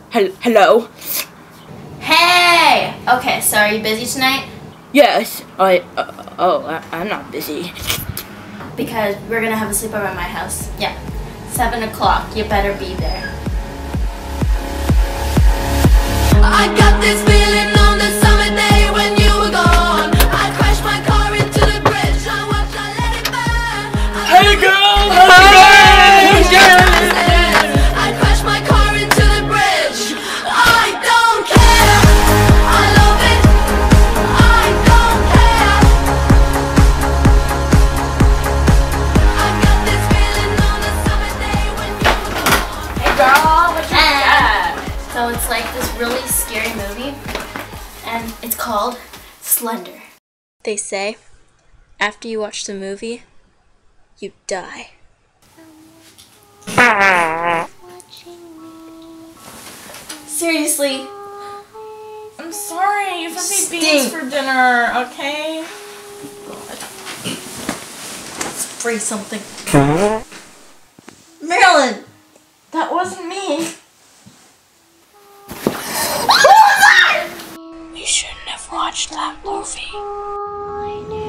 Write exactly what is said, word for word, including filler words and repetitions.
Hel hello? Hey! Okay, so are you busy tonight? Yes, I, uh, oh, I, I'm not busy. Because we're gonna have a sleepover at my house. Yeah, seven o'clock, you better be there. I got this feeling on the summer day when you were gone. I crashed my car into the bridge, I watched, I let it burn. Hey girl, how's it going? I crashed my car into the bridge. I don't care. I love it. I don't care. I got this feeling on the summer day when you were gone. Hey girl, what you got? So it's like this really scary movie, and it's called Slender. They say, after you watch the movie, you die. Seriously. I'm sorry, you fed me beans for dinner, okay? Let's spray something. Marilyn! That wasn't me. We shouldn't have watched that movie.